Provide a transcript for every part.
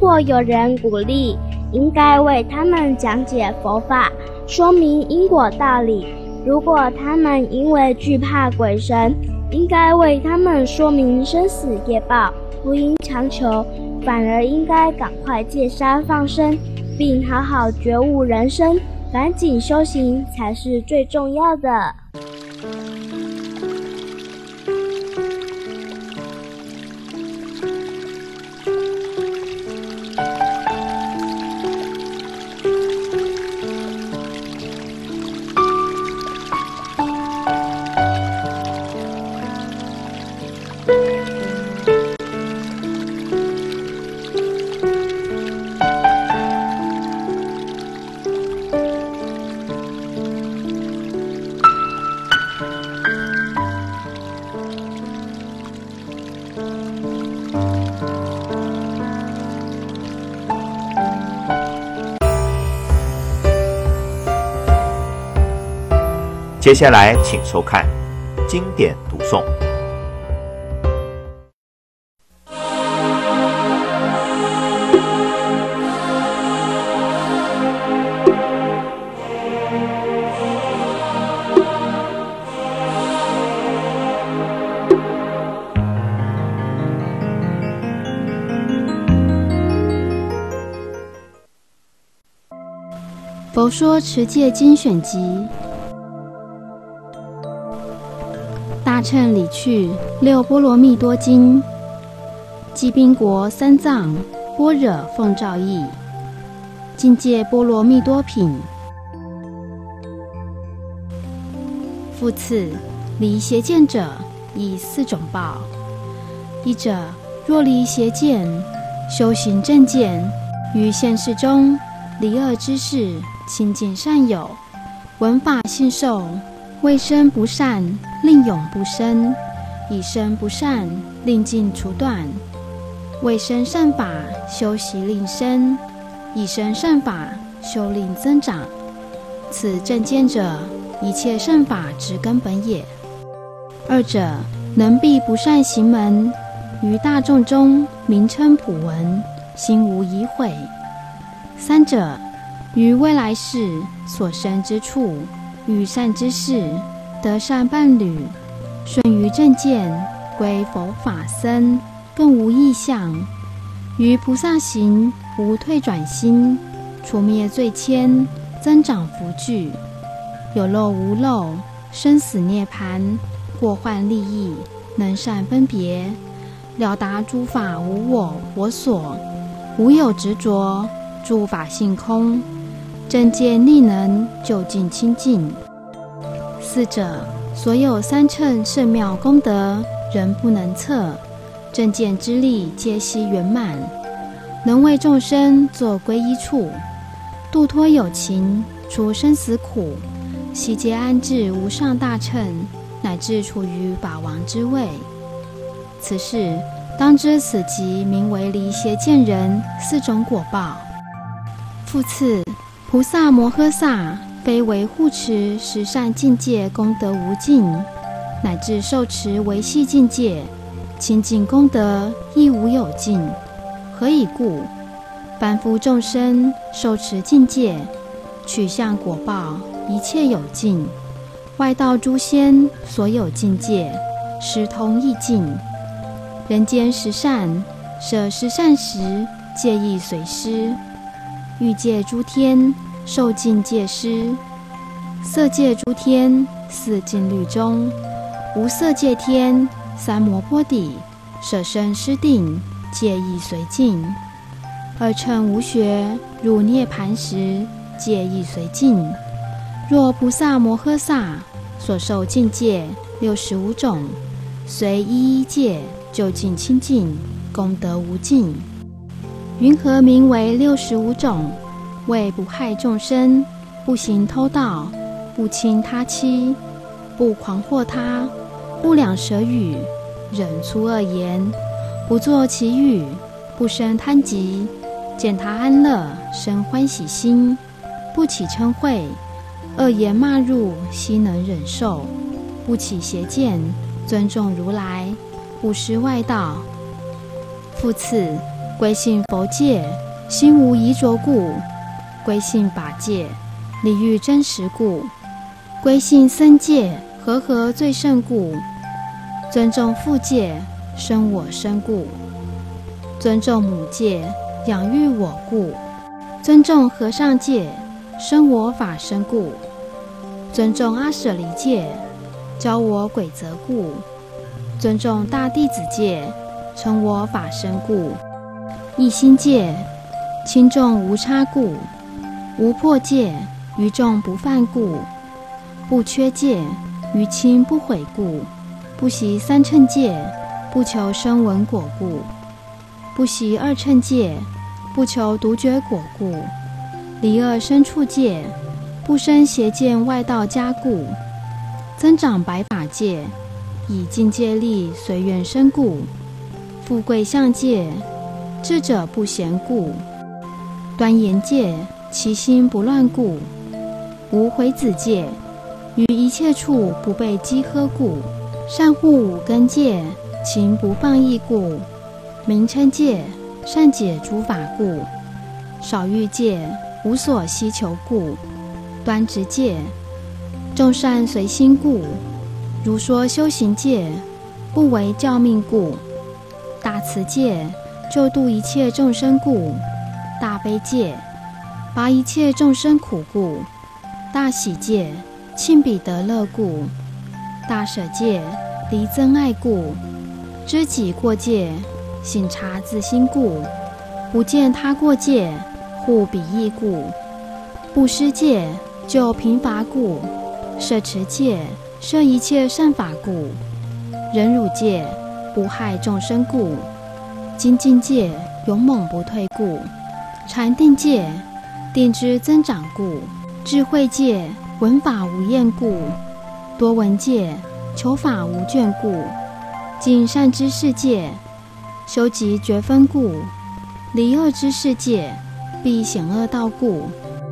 果有人鼓励，应该为他们讲解佛法，说明因果道理；如果他们因为惧怕鬼神，应该为他们说明生死业报，不应强求，反而应该赶快戒杀放生，并好好觉悟人生，赶紧修行才是最重要的。 接下来请收看经典读诵。 佛说持戒经选集。大乘理趣六波罗蜜多经，寂宾国三藏般若奉诏译，境界波罗蜜多品。复次，离邪见者以四种报：一者，若离邪见，修行正见，于现世中离恶之事，亲近善友，闻法信受，未生不善，令永不生；已生不善，令尽除断。未生善法，修习令生；已生善法，修令增长。此正见者，一切善法之根本也。二者，能避不善行门，于大众中名称普闻，心无疑悔。三者，于未来世所生之处，与善知识得善伴侣，顺于正见，归佛法僧，更无异相。于菩萨行无退转心，除灭罪愆，增长福聚，有漏无漏，生死涅槃，过患利益，能善分别，了达诸法无我我所，无有执着，诸法性空，正见力能究竟清净。四者，所有三乘圣妙功德，人不能测，正见之力皆悉圆满，能为众生作皈依处，度脱有情，除生死苦，悉皆安置无上大乘，乃至处于法王之位。此事当知此即名为离邪见人四种果报。复次，菩萨摩诃萨非为护持十善境界功德无尽，乃至受持维系境界清净功德亦无有尽。何以故？凡夫众生受持境界，取向果报一切有尽，外道诸仙所有境界，实同亦尽。人间十善，舍十善时，戒亦随施。欲界诸天，受尽戒施；色界诸天，四禁律中；无色界天，三摩波底，舍身施定，戒亦随尽。二乘无学，入涅盘时，戒亦随尽。若菩萨摩诃萨所受境界65种，随一一戒，究竟清净，功德无尽。云何名为65种？为不害众生，不行偷盗，不侵他妻，不诳惑他，不两舌语，忍粗恶言，不作其语，不生贪嫉，见他安乐，生欢喜心，不起嗔恚，恶言骂入，悉能忍受，不起邪见，尊重如来，不失外道。复次， 归信佛界，心无疑着故；归信法界，理欲真实故；归信僧界，和最胜故；尊重父界，生我身故；尊重母界，养育我故；尊重和尚界，生我法身故；尊重阿舍离界，教我规则故；尊重大弟子界，成我法身故；一心界，轻重无差故；无破戒，于众不犯故；不缺戒，于亲不毁故；不习三乘戒，不求声闻果故；不习二乘戒，不求独觉果故；离恶生处戒，不生邪见外道家故；增长白法界，以境界力随缘生故；富贵相界，智者不闲故；端严界，其心不乱故；无毁子界，于一切处不被讥呵故；善护五根界，情不放逸故；名称界，善解诸法故；少欲界，无所希求故；端直界，众善随心故；如说修行界，不为教命故；大慈界，救度一切众生故；大悲界，拔一切众生苦故；大喜界，庆彼得乐故；大舍界，离憎爱故；知己过界，省察自心故；不见他过界，护彼益故；布施界，救贫乏故；摄持戒，摄一切善法故；忍辱戒，不害众生故；精进戒，勇猛不退故；禅定戒，定之增长故；智慧戒，闻法无厌故；多闻戒，求法无倦故；尽善知识戒，修集觉分故；离恶知识戒，避险恶道故；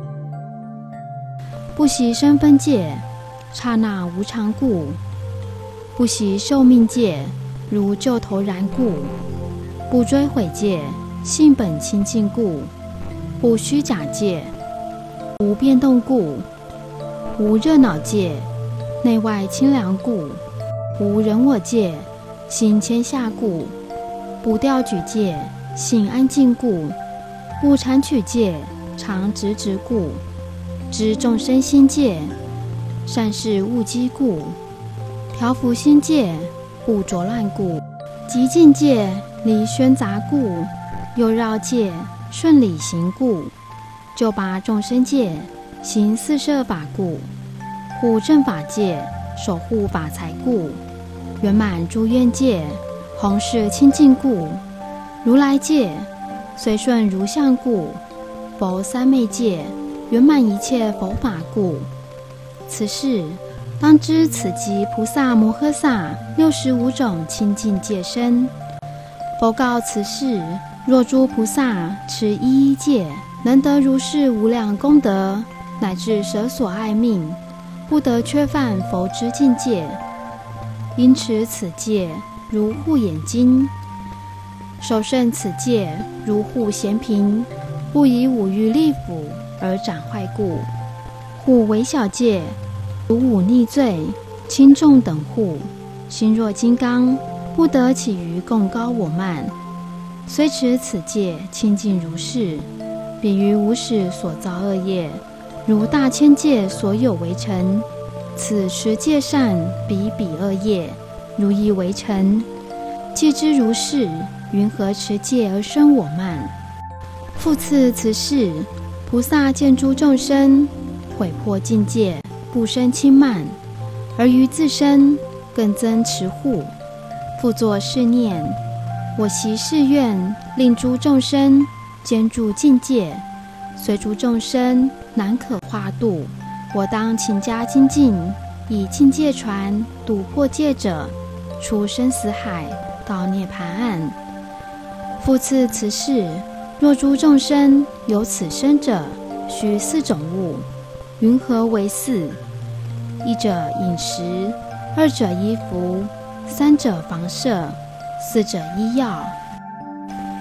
不习身分界，刹那无常故；不习寿命界，如旧头然故；不追悔界，性本清净故；不虚假界，无变动故；无热闹界，内外清凉故；无人我界，心谦下故；不调举界，性安静故；不缠取界，常直故；知众生心界，善事勿积故；调伏心界，不着乱故；极境界，离喧杂故；又绕界，顺理行故；就拔众生界，行四摄法故；护正法界，守护法财故；圆满诸愿界，弘誓清净故；如来界，随顺如相故；佛三昧界，圆满一切佛法故。此事当知此即菩萨摩诃萨65种清净戒身。佛告此事：若诸菩萨持一一戒，能得如是无量功德，乃至舍所爱命，不得缺犯佛之境界。因持此戒，如护眼睛；守慎此戒，如护贤嫔，不以五欲力腐而斩坏故。护微小戒，如忤逆罪，轻重等护，心若金刚，不得起于贡高我慢。虽持此戒清净如是，彼于无始所造恶业，如大千界所有为尘。此持戒善，比彼恶业，如意为尘。既知如是，云何持戒而生我慢？复次此事，菩萨见诸众生毁破境界，不生轻慢，而于自身更增持护。复作是念：我习誓愿，令诸众生坚住境界，虽诸众生难可化度，我当勤加精进，以境界传，度破戒者，出生死海，到涅槃岸。复次此事，若诸众生有此生者，须4种物，云何为4？一者饮食，二者衣服，三者房舍，四者医药。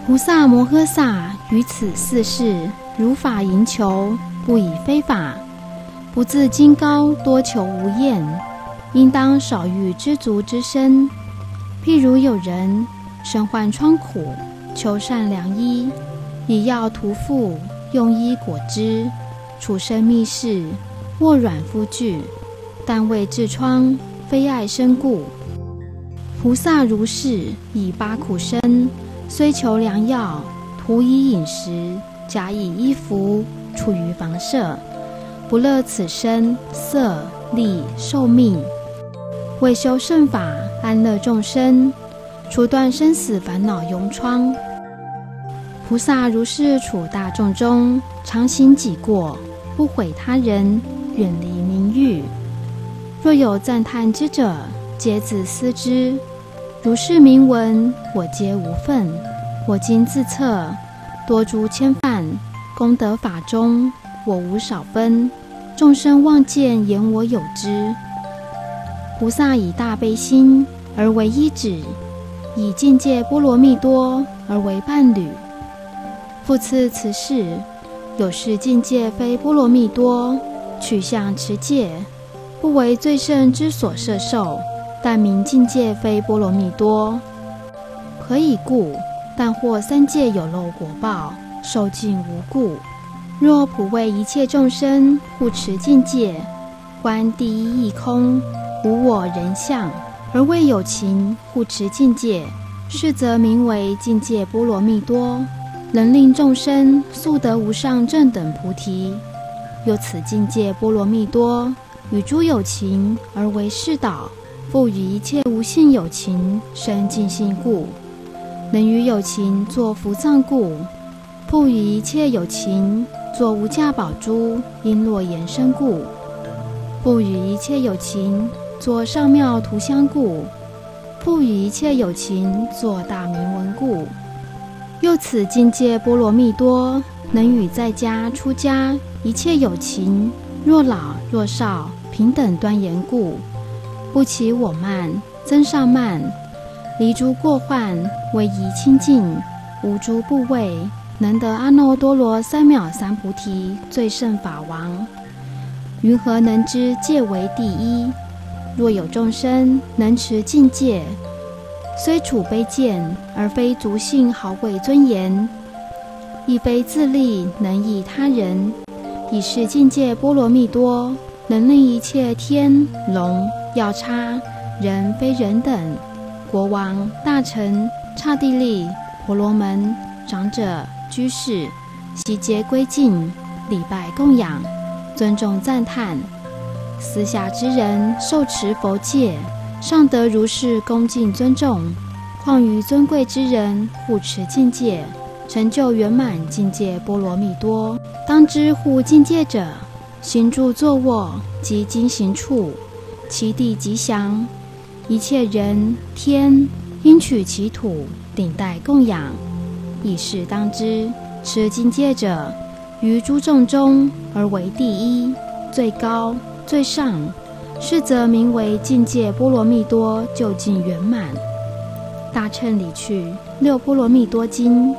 菩萨摩诃萨于此四事，如法营求，不以非法，不自矜高，多求无厌，应当少欲知足之身。譬如有人身患疮苦，求善良医，以药涂敷，用衣裹之，处身密室，卧软敷具，但为治疮，非爱身故。菩萨如是，以八苦身，虽求良药，涂以饮食，加以衣服，处于房舍，不乐此身色力寿命，为修圣法，安乐众生，除断生死烦恼臃疮。菩萨如是处大众中，常行己过，不毁他人，远离名誉。若有赞叹之者，皆自思之。如是名闻，我皆无份。我今自测，多诸千梵，功德法中，我无少分。众生望见，言我有之。菩萨以大悲心而为依止，以境界波罗蜜多而为伴侣。复次此事，有是境界非波罗蜜多，取向持戒，不为最胜之所摄受，但名境界非波罗蜜多。何以故？但获三界有漏果报，受尽无故。若普为一切众生护持境界，观第一义空，无我人相，而为有情护持境界，是则名为境界波罗蜜多，能令众生速得无上正等菩提。又此境界波罗蜜多，与诸有情而为示导，复与一切无性有情生尽性故，能与有情作伏藏故，复与一切有情作无价宝珠璎珞延伸故，复与一切有情作上妙图香故，复与一切有情作大明文故。又此境界波罗蜜多，能与在家出家一切有情，若老若少，平等端严故，不起我慢，增上慢，离诸过患，为宜清净，无诸怖畏，能得阿耨多罗三藐三菩提最胜法王。云何能知戒为第一？若有众生能持境界，虽处卑贱，而非足性豪贵尊严，亦非自利能益他人，以是境界波罗蜜多，能令一切天龙药叉人非人等，国王大臣刹帝利婆罗门长者居士悉皆归敬，礼拜供养，尊重赞叹。私下之人受持佛戒，尚得如是恭敬尊重，况于尊贵之人护持境界，成就圆满境界波罗蜜多。当知护境界者，行住坐卧及经行处，其地吉祥，一切人天应取其土顶戴供养。以是当知，持境界者，于诸众中而为第一，最高最上，是则名为境界波罗蜜多究竟圆满。大乘理趣六波罗蜜多经。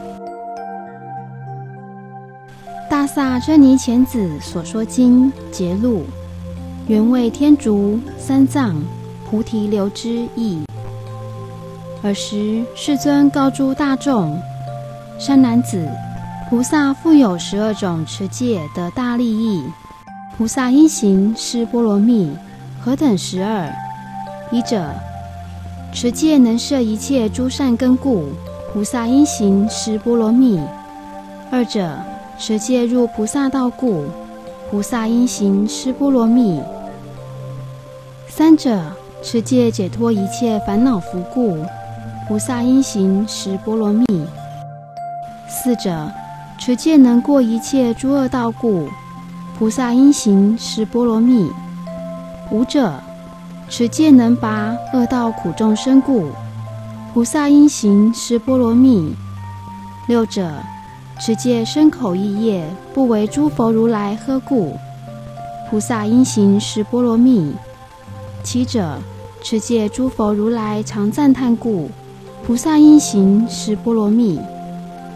大萨遮尼前子所说经节录，原为天竺三藏菩提流之意。尔时世尊告诸大众：山男子，菩萨复有12种持戒得大利益。菩萨因行施波罗蜜，何等12？一者，持戒能摄一切诸善根故，菩萨因行施波罗蜜。二者，持戒入菩萨道故，菩萨因行施波罗蜜。三者，持戒解脱一切烦恼伏故，菩萨因行施波罗蜜。四者，持戒能过一切诸恶道故，菩萨因行施波罗蜜。五者，持戒能拔恶道苦众生故，菩萨因行施波罗蜜。六者，持戒身口意业不为诸佛如来呵故，菩萨因行施波罗蜜。七者，持戒诸佛如来常赞叹故，菩萨因行施波罗蜜。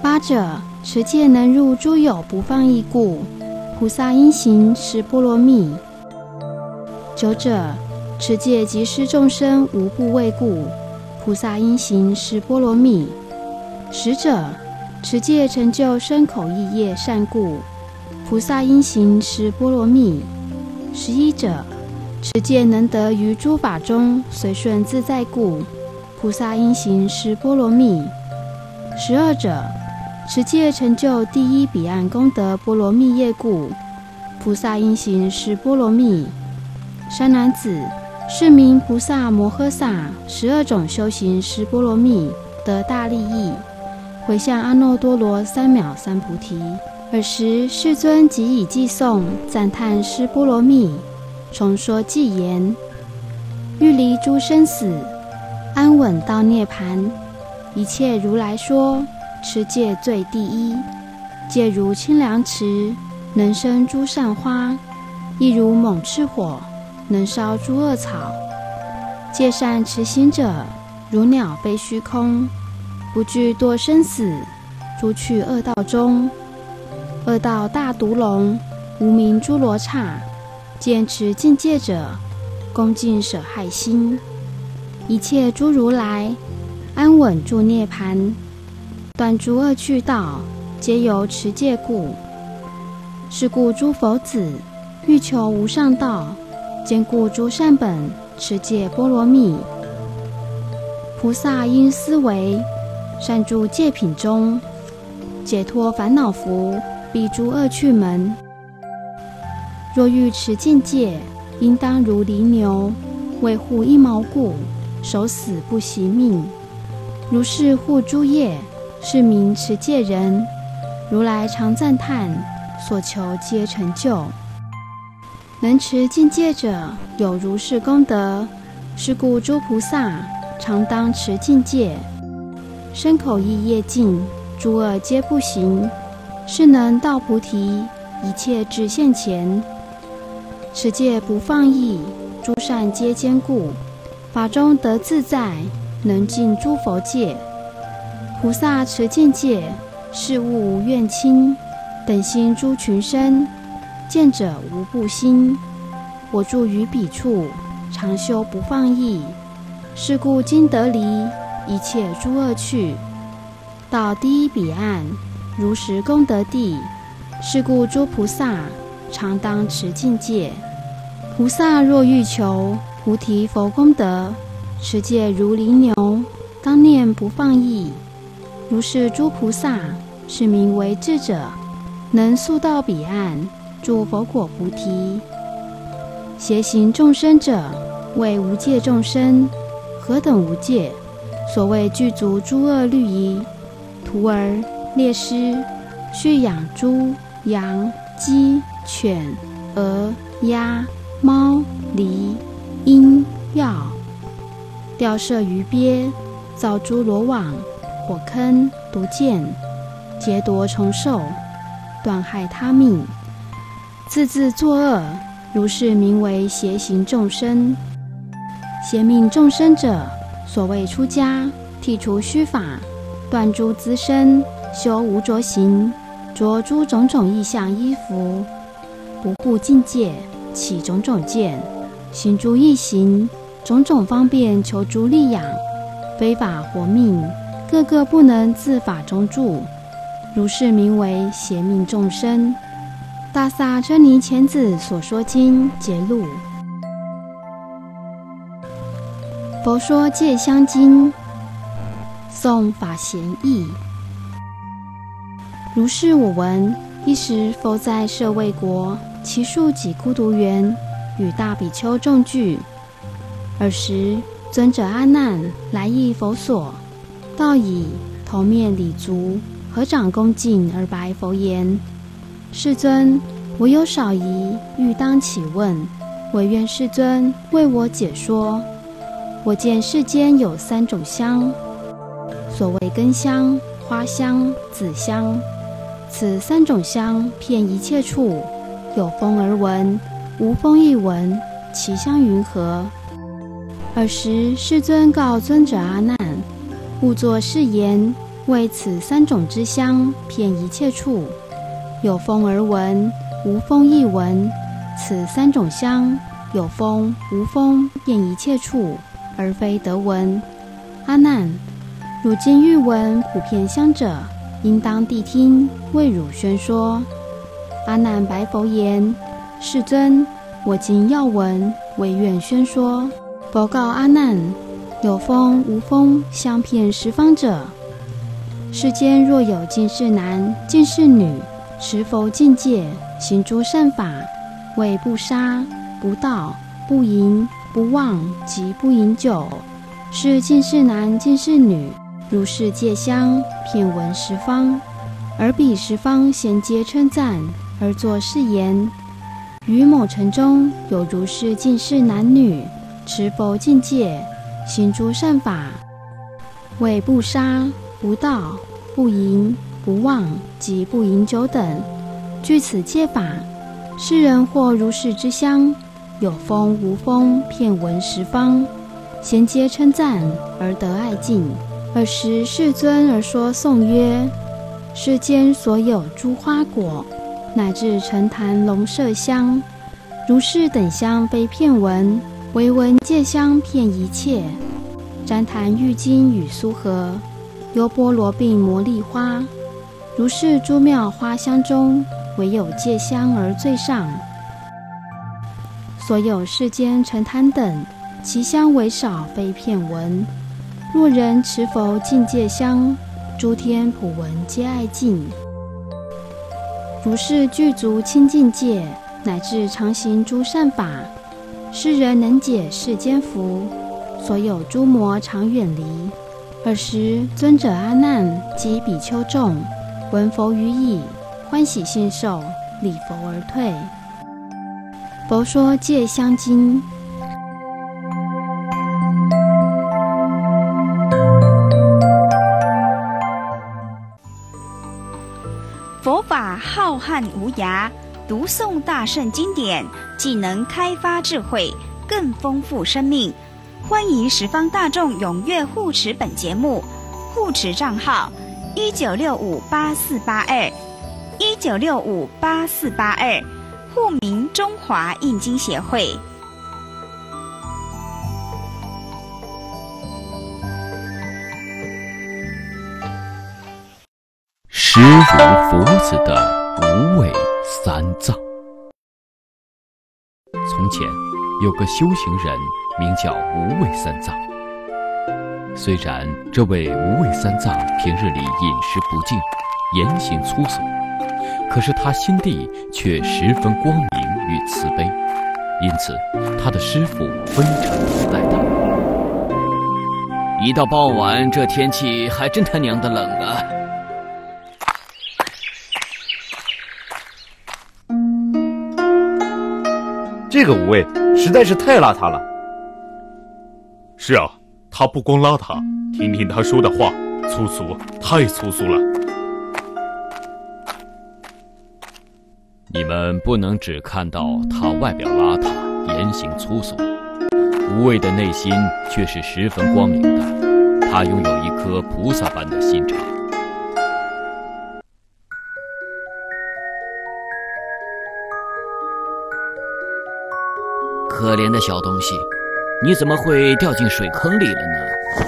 八者，持戒能入诸有不放逸故，菩萨因行十波罗蜜。九者，持戒即施众生无怖畏故，菩萨因行十波罗蜜。十者，持戒成就身口意业善故，菩萨因行十波罗蜜。11者，持戒能得于诸法中随顺自在故，菩萨因行十波罗蜜。12者，持戒成就第一彼岸功德波罗蜜业故，菩萨因行十波罗蜜。山男子，是名菩萨摩诃萨12种修行十波罗蜜得大利益，回向阿耨多罗三藐三菩提。尔时世尊即以偈颂赞叹十波罗蜜，重说偈言：欲离诸生死，安稳到涅盘，一切如来说，持戒最第一。戒如清凉池，能生诸善花；亦如猛炽火，能烧诸恶草。戒善持行者，如鸟飞虚空，不惧堕生死，诸趣恶道中。恶道大毒龙，无名诸罗刹，见持禁戒者，恭敬舍害心。一切诸如来，安稳住涅盘，断诸恶趣道，皆由持戒故。是故诸佛子，欲求无上道，兼顾诸善本，持戒波罗蜜。菩萨应思维，善住戒品中，解脱烦恼缚，避诸恶趣门。若欲持禁戒，应当如犁牛，为护一毛故，守死不惜命。如是护诸业，是名持戒人。如来常赞叹，所求皆成就。能持禁戒者，有如是功德。是故诸菩萨常当持禁戒，身口意业净，诸恶皆不行，是能到菩提，一切智现前。持戒不放逸，诸善皆坚固，法中得自在，能尽诸佛戒。菩萨持禁戒，事物无怨亲，等心诸群生，见者无怖心。我住于彼处，常修不放逸。是故今得离一切诸恶趣，到第一彼岸，如实功德地。是故诸菩萨常当持禁戒。菩萨若欲求菩提佛功德，持戒如犁牛，当念不放逸。如是诸菩萨，是名为智者，能速到彼岸，住佛果菩提。邪行众生者，为无戒众生。何等无戒？所谓具足诸恶律仪，徒儿、猎师，畜养猪、羊、鸡、犬、鹅、鸭、猫、狸、鹰、鹞，钓摄鱼鳖，造诸罗网、火坑、毒箭，劫夺虫兽，断害他命，自作恶，如是名为邪行众生。邪命众生者，所谓出家，剔除须发，断诸资身，修无着行，着诸种种异相衣服，不护禁戒，起种种见，行诸异行，种种方便求诸利养，非法活命，个个不能自法中住，如是名为邪命众生。大萨遮尼前子所说经节录。佛说戒香经，颂法贤义。如是我闻，一时佛在舍卫国，其数几孤独园，与大比丘众聚。尔时尊者阿难来诣佛所，道以头面礼足，合掌恭敬而白佛言：世尊，我有少疑，欲当起问，唯愿世尊为我解说。我见世间有3种香，所谓根香、花香、子香。此3种香遍一切处，有风而闻，无风亦闻，其香云何？尔时世尊告尊者阿难：勿作是言， 为此三种之香遍一切处，有风而闻，无风亦闻。此三种香有风无风遍一切处，而非得闻。阿难，汝今欲闻普遍香者，应当谛听，为汝宣说。阿难白佛言：世尊，我今要闻，唯愿宣说。佛告阿难：有风无风香遍十方者，世间若有近视男、近视女，持佛境界，行诸善法，为不杀、不盗、不淫、不妄及不饮酒，是近视男、近视女，如是戒香，遍闻十方，而彼十方咸皆称赞，而作是言：于某城中有如是近视男女，持佛境界，行诸善法，为不杀、不盗、不淫、不妄及不饮酒等，据此戒法，世人或如是之香，有风无风遍闻十方，咸皆称赞而得爱敬。尔时世尊而说颂曰：世间所有诸花果，乃至陈坛龙麝香，如是等香非遍闻，唯闻戒香遍一切。旃檀郁金与苏合，优波罗并摩利花，如是诸妙花香中，唯有戒香而最上。所有世间陈坛等，其香为少，非遍闻。若人持佛境界香，诸天普闻皆爱敬。如是具足清净戒，乃至常行诸善法，世人能解世间福，所有诸魔常远离。尔时尊者阿难及比丘众闻佛语已，欢喜信受，礼佛而退。佛说戒香经。 佛法浩瀚无涯，读诵大圣经典，既能开发智慧，更丰富生命。欢迎十方大众踊跃护持本节目，护持账号19658482，19658482，户名中华印经协会。 实如佛子的无畏三藏。从前有个修行人名叫无畏三藏。虽然这位无畏三藏平日里饮食不净，言行粗俗，可是他心地却十分光明与慈悲，因此他的师父非常疼爱他。一到傍晚，这天气还真他娘的冷啊！ 这个无畏实在是太邋遢了。 是啊，他不光邋遢，听听他说的话，粗俗，太粗俗了。 你们不能只看到他外表邋遢，言行粗俗，无畏的内心却是十分光明的。他拥有一颗菩萨般的心肠。可怜的小东西，你怎么会掉进水坑里了呢？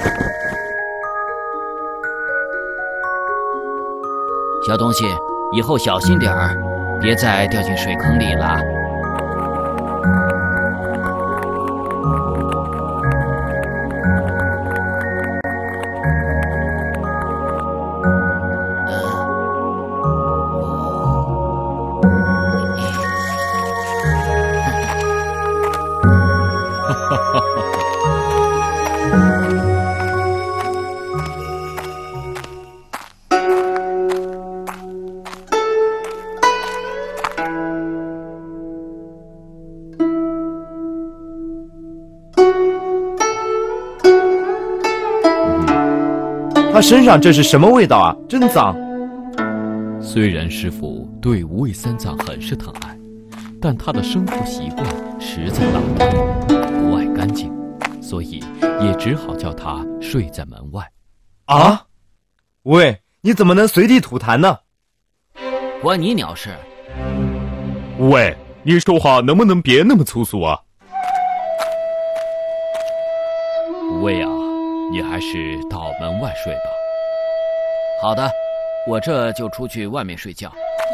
小东西，以后小心点儿，别再掉进水坑里了。 他身上这是什么味道啊？真脏！ 虽然师父对无畏三藏很是疼爱，但他的生活习惯实在邋遢，不爱干净，所以也只好叫他睡在门外。 啊！ 喂，你怎么能随地吐痰呢？ 关你鸟事！ 喂，你说话能不能别那么粗俗啊？ 无畏啊，你还是到门外睡吧。好的，我这就出去外面睡觉。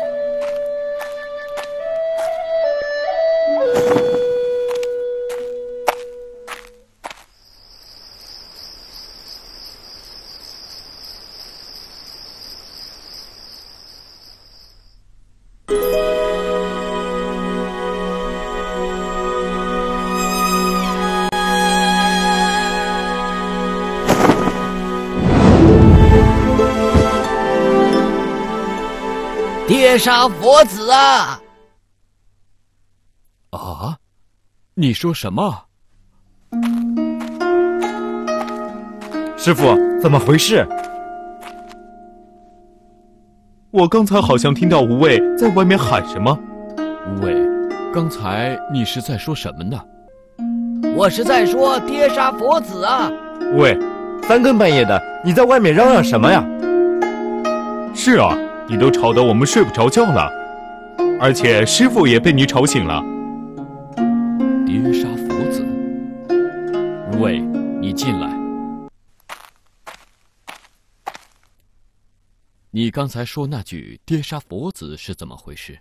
爹杀佛子啊！ 啊？你说什么？ 师傅，怎么回事？ 我刚才好像听到无畏在外面喊什么。 无畏，刚才你是在说什么呢？ 我是在说爹杀佛子啊！ 喂，3更半夜的，你在外面嚷嚷什么呀？ 是啊，你都吵得我们睡不着觉了，而且师傅也被你吵醒了。 爹杀佛子，无畏，你进来。你刚才说那句“爹杀佛子”是怎么回事？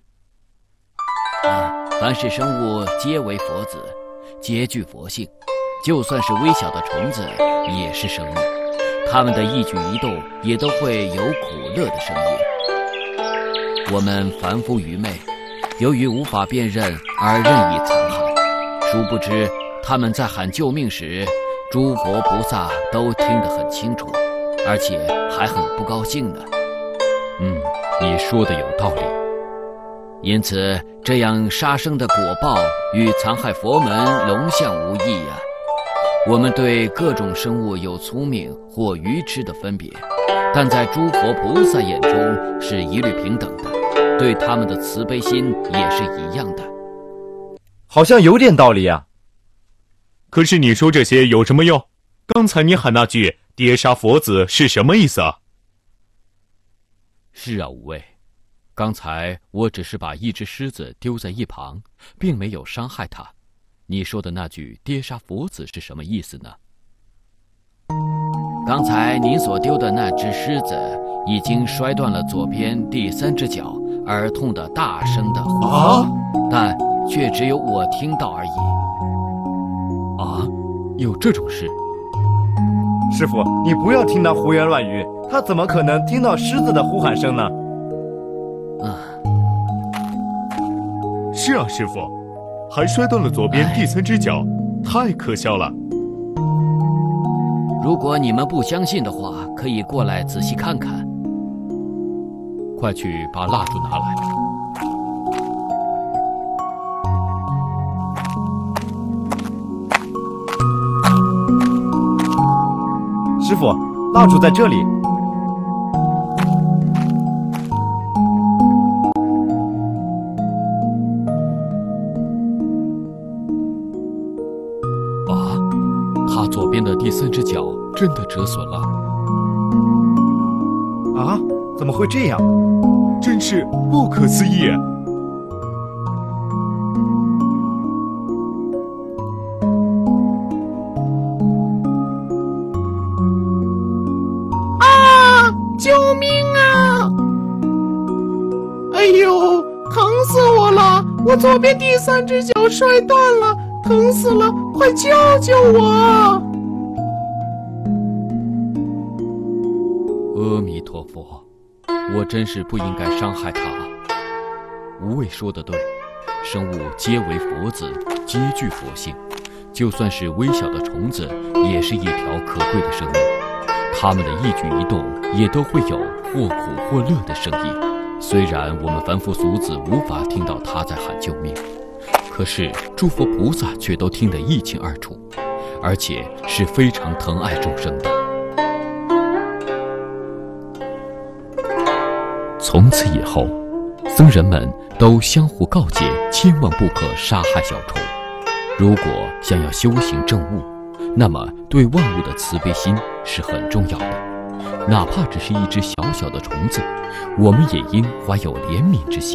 凡是生物皆为佛子，皆具佛性，就算是微小的虫子也是生命，它们的一举一动也都会有苦乐的生命。我们凡夫愚昧，由于无法辨认而任意残害，殊不知他们在喊救命时，诸佛菩萨都听得很清楚，而且还很不高兴呢。 你说的有道理。 因此，这样杀生的果报与残害佛门龙象无异啊。我们对各种生物有聪明或愚痴的分别，但在诸佛菩萨眼中是一律平等的，对他们的慈悲心也是一样的。 好像有点道理啊。 可是你说这些有什么用？刚才你喊那句“爹杀佛子”是什么意思啊？ 是啊，无畏。刚才我只是把一只狮子丢在一旁，并没有伤害它。你说的那句“爹杀佛子”是什么意思呢？ 刚才您所丢的那只狮子已经摔断了左边第3只脚，而痛得大声的呼喊，但却只有我听到而已。 啊，有这种事？ 师傅，你不要听他胡言乱语，他怎么可能听到狮子的呼喊声呢？ 是啊，师傅，还摔断了左边第3只脚，太可笑了。 如果你们不相信的话，可以过来仔细看看。 快去把蜡烛拿来。 师傅，蜡烛在这里。 他左边的第3只脚真的折损了。 啊？怎么会这样？ 真是不可思议。 啊！救命啊！哎呦，疼死我了！我左边第3只脚摔断了，疼死了！快救救我！ 阿弥陀佛，我真是不应该伤害他。无畏说得对，生物皆为佛子，皆具佛性，就算是微小的虫子，也是一条可贵的生命。它们的一举一动也都会有或苦或乐的声音。虽然我们凡夫俗子无法听到他在喊救命，可是诸佛菩萨却都听得一清二楚，而且是非常疼爱众生的。从此以后，僧人们都相互告诫，千万不可杀害小虫。如果想要修行正悟，那么对万物的慈悲心是很重要的。 哪怕只是一只小小的虫子，我们也应怀有怜悯之心。